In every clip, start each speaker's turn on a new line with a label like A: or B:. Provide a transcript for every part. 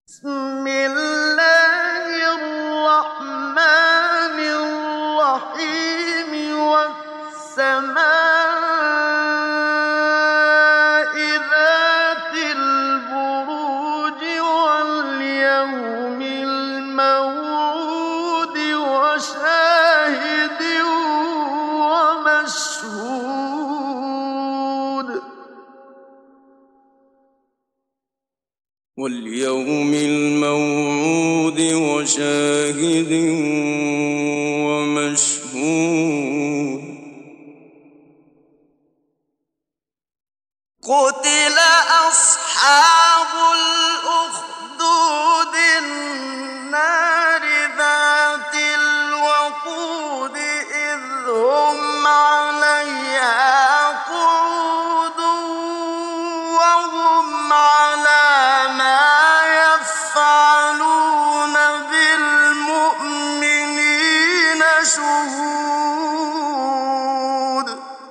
A: بسم الله الرحمن الرحيم والسماء ذات البروج واليوم الموعود وشاهد ومشهود
B: واليوم الموعود وشاهد ومشهود
A: قتل أصحاب الأخدود النار ذات الوقود إذ هم عليها قعود وهم على ما يفعلون بالمؤمنين شهود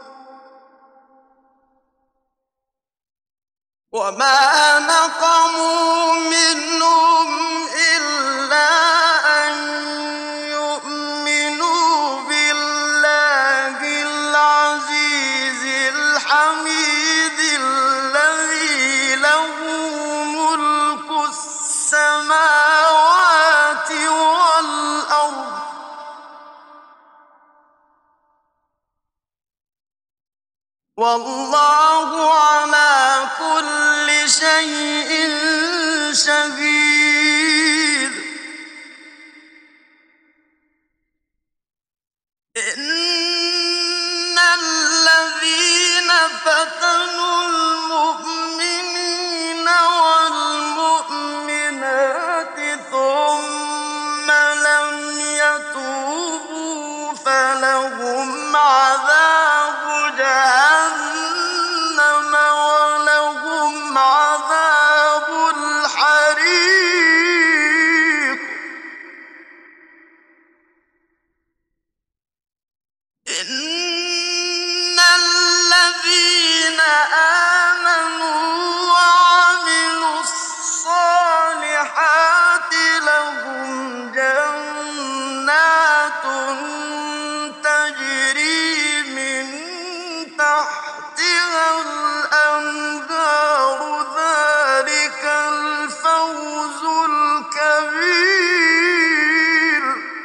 A: وما نقموا منهم إلا أن يؤمنوا بالله العزيز الحميد الذي له ملك السماوات والأرض والله على كل شيء شهيد إن الذين فتنوا المؤمنين والمؤمنات ثم لم يتوبوا فلهم عذاب جهنم ولهم عذاب الحريق إن الذين آمنوا وعملوا الصالحات لهم جنات تجري من تحتها الأنهار ذلك الفوز الكبير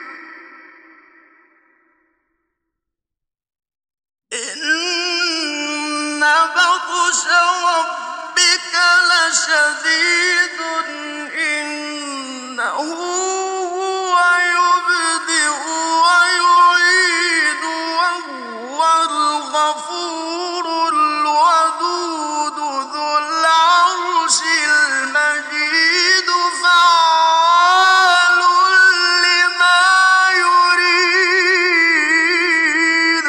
A: إن بطش ربك لشديد إنه هو يبدئ ويعيد وهو الغفور الودود ذو العرش المجيد فعال لما يريد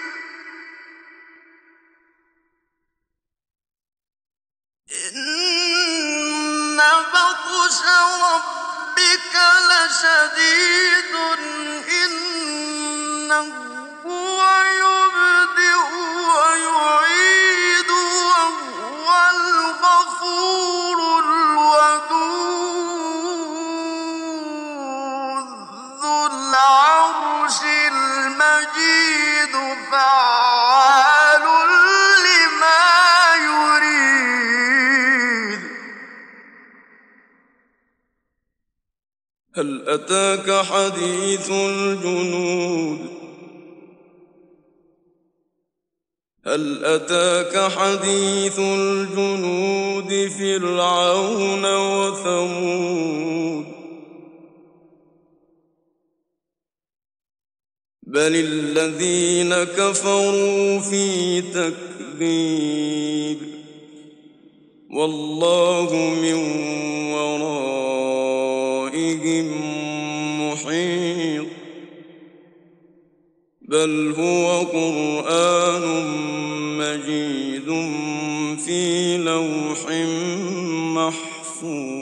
A: إن بطش ربك لشديد إنه هو يبدئ ويعيد وهو الغفور الودود ذو العرش المجيد فعال لما يريد
B: هل أتاك حديث الجنود هل أتاك حديث الجنود فرعون وثمود بل الذين كفروا في تكذيب والله من ورائهم محيط بل هو قرآن مجيد في لوح محفوظ